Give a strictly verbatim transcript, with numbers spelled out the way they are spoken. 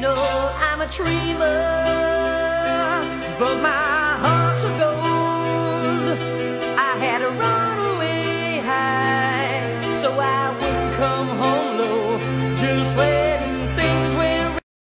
know I'm a dreamer, but my heart's a gold.